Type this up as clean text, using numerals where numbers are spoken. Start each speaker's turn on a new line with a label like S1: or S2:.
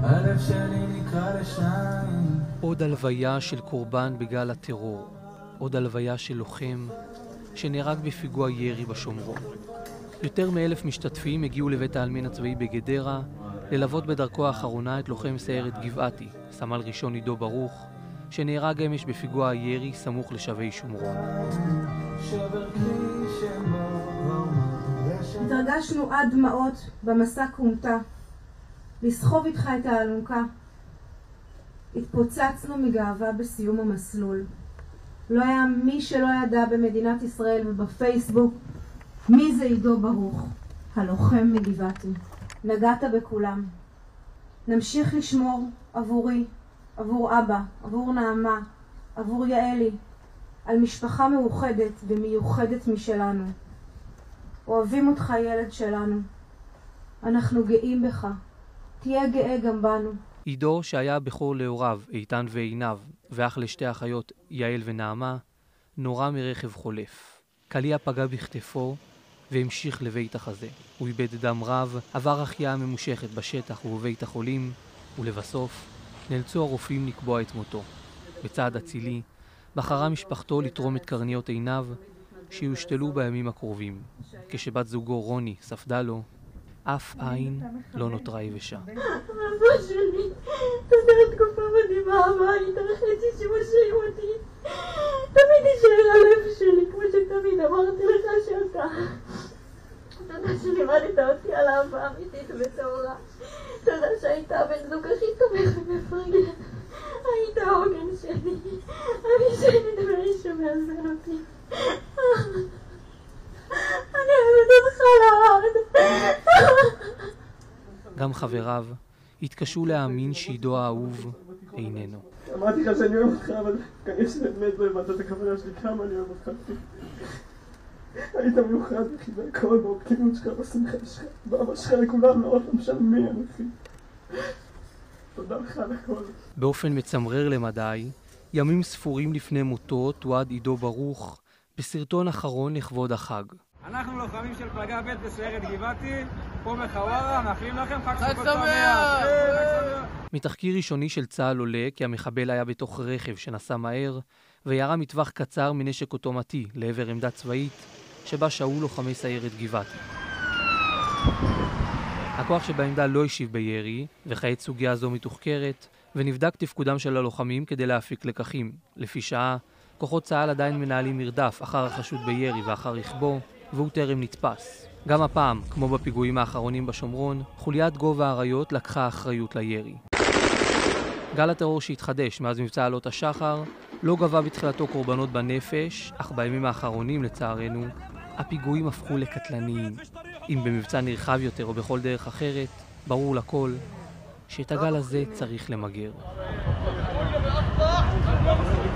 S1: הלב שלי נקרא לשניים.
S2: עוד הלוויה של קורבן בגל הטרור. עוד הלוויה של לוחם שנהרג בפיגוע ירי בשומרון. יותר מ1,000 משתתפים הגיעו לבית העלמין הצבאי בגדרה ללוות בדרכו האחרונה את לוחם סיירת גבעתי, סמל ראשון עידו ברוך, שנהרג אמש בפיגוע הירי סמוך לשבי שומרון.
S3: התרגשנו עד דמעות במסע קומתה, לסחוב איתך את האלונקה. התפוצצנו מגאווה בסיום המסלול. לא היה מי שלא ידע במדינת ישראל ובפייסבוק מי זה עידו ברוך, הלוחם מגבעתי. נגעת בכולם. נמשיך לשמור עבורי, עבור אבא, עבור נעמה, עבור יעלי, על משפחה מאוחדת ומיוחדת משלנו. אוהבים אותך ילד שלנו. אנחנו גאים בך. תהיה גאה גם בנו.
S2: עידו, שהיה בכור להוריו, איתן ועינב, ואח לשתי אחיות, יעל ונעמה, נורה מרכב חולף. קליע פגע בכתפו והמשיך לבית החזה. הוא איבד דם רב, עבר החייאה ממושכת בשטח ובבית החולים, ולבסוף נאלצו הרופאים לקבוע את מותו. בצעד אצילי בחרה משפחתו לתרום את קרניות עיניו שיושתלו בימים הקרובים. כשבת זוגו רוני ספדה לו, אף עין לא נותרה יבשה.
S4: אבא שלי, תודה תקופה מדהימה הבית, החצי שמושעים אותי. תמיד יישאר הלב שלי, כמו שתמיד אמרתי לך שאתה. תודה שלימדת אותי על אהבה אמיתית וטהורה. תודה שהיית הבן זוג הכי תומך ומפרגן. היית העוגן שלי, המשענת והאיש שמאזן אותי. אני אוהבת אותך לעד.
S2: גם חבריו התקשו להאמין שעידו האהוב איננו.
S5: אמרתי לך שאני אוהב אותך, אבל כנראה שבאמת לא הבנת את הכוונה שלי כמה אני אוהב אותך. היית מיוחד אחי, והכל באופטימיות שלך, בשמחה שלך, באהבה שלך לכולם, מאוד לא משנה מי אני אחי. תודה לך על הכל.
S2: באופן מצמרר למדי, ימים ספורים לפני מותו תועד עידו ברוך בסרטון אחרון לכבוד החג.
S6: אנחנו לוחמים של פלגה ב' בסיירת גבעתי, פה בחווארה, מאחלים לכם חג סוכות שמח.
S2: מתחקיר ראשוני של צה"ל עולה כי המחבל היה בתוך רכב שנסע מהר וירה מטווח קצר מנשק אוטומטי לעבר עמדה צבאית שבה שהו לוחמי סיירת גבעתי. הכוח שבעמדה לא השיב בירי, וכעת סוגיה זו מתוחקרת, ונבדק תפקודם של הלוחמים כדי להפיק לקחים. לפי שעה, כוחות צה"ל עדיין מנהלים מרדף אחר החשוד בירי ואחר רכבו, והוא טרם נתפס. גם הפעם, כמו בפיגועים האחרונים בשומרון, חוליית גובה האריות לקחה אחריות לירי. גל הטרור שהתחדש מאז מבצע עלות השחר לא גבה בתחילתו קורבנות בנפש, אך בימים האחרונים לצערנו, הפיגועים הפכו לקטלניים. אם במבצע נרחב יותר או בכל דרך אחרת, ברור לכל שאת הגל הזה צריך למגר.